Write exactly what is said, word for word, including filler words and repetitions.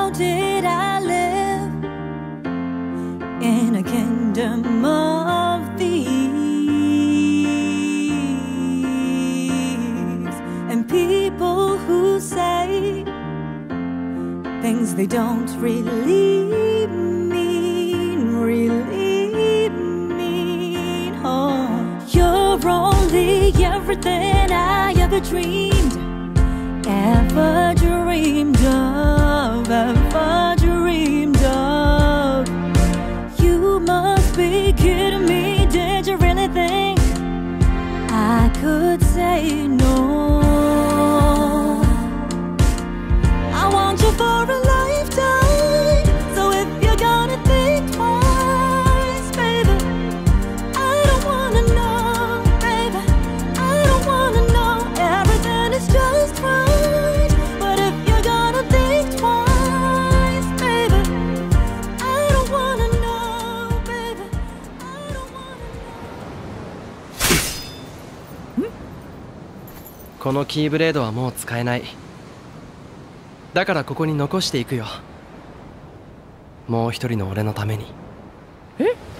how did I live in a kingdom of thieves and people who say things they don't really mean, really mean. Oh, you're only everything I ever dreamed, ever dreamed of, ever dreamed of. You must be kidding me. Did you really think I could say no? I want you for a lifetime, so if you're gonna think twice, baby, I don't wanna know, baby, I don't wanna know. Everything is just right, but if you're gonna think twice, baby, I don't wanna know, baby, I don't wanna know. このキーブレードはもう使えない。だからここに残していくよ。もう一人の俺のために。 え？